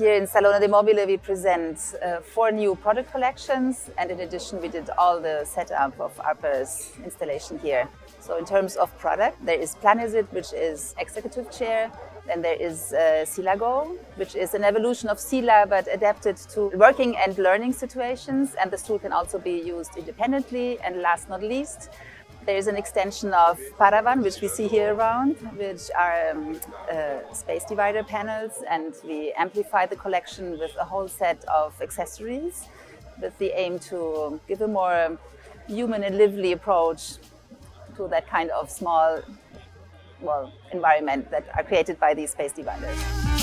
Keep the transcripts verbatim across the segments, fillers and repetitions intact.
year in Salone del Mobile we present uh, four new product collections, and in addition we did all the setup of Arper's installation here. So in terms of product, there is Planesit, which is executive chair. Then there is uh, Cila Go, which is an evolution of Cila but adapted to working and learning situations, and the stool can also be used independently. And last not least, there is an extension of Paravan, which we see here around, which are um, uh, space divider panels, and we amplify the collection with a whole set of accessories with the aim to give a more human and lively approach to that kind of small well, environment that are created by these space dividers.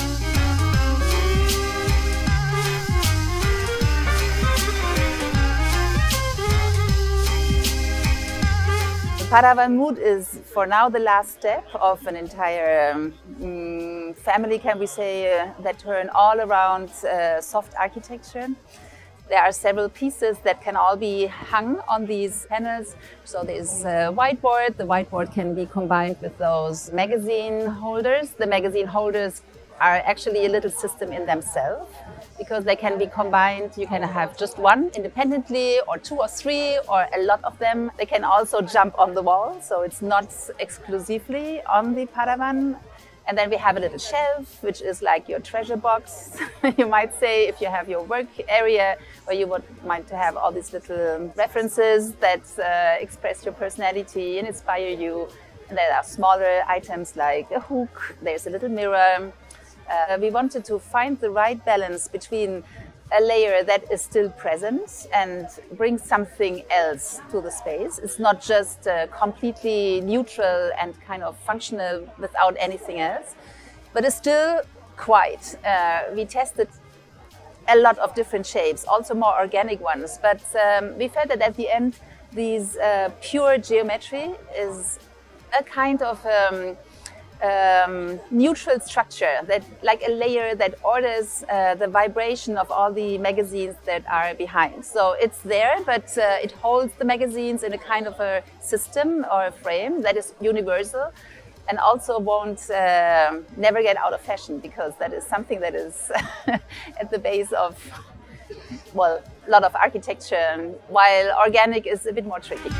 Paravan Mood is for now the last step of an entire um, family, can we say, uh, that turn all around uh, soft architecture. There are several pieces that can all be hung on these panels. So there's a whiteboard. The whiteboard can be combined with those magazine holders. The magazine holders are actually a little system in themselves because they can be combined. You can have just one independently, or two or three, or a lot of them. They can also jump on the wall, so it's not exclusively on the Paravan. And then we have a little shelf, which is like your treasure box, you might say, if you have your work area where you would mind to have all these little references that uh, express your personality and inspire you. And there are smaller items like a hook, there's a little mirror. Uh, we wanted to find the right balance between a layer that is still present and brings something else to the space. It's not just uh, completely neutral and kind of functional without anything else, but it's still quiet. Uh, we tested a lot of different shapes, also more organic ones, but um, we felt that at the end, these uh, pure geometry is a kind of um, Um, neutral structure, that like a layer that orders uh, the vibration of all the magazines that are behind. So it's there, but uh, it holds the magazines in a kind of a system or a frame that is universal and also won't uh, never get out of fashion, because that is something that is at the base of, well, a lot of architecture, while organic is a bit more tricky.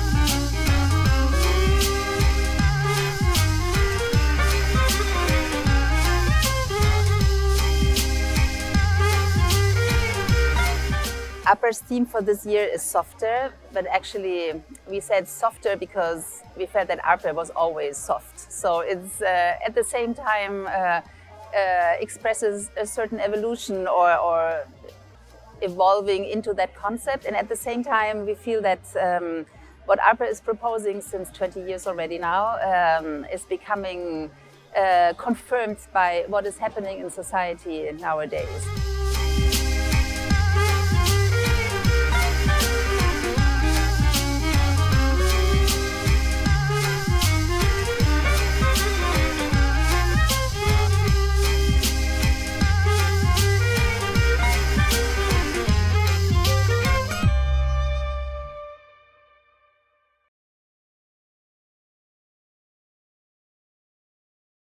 Arper's theme for this year is softer, but actually we said softer because we felt that Arper was always soft. So it's uh, at the same time uh, uh, expresses a certain evolution or, or evolving into that concept, and at the same time we feel that um, what Arper is proposing since twenty years already now um, is becoming uh, confirmed by what is happening in society nowadays.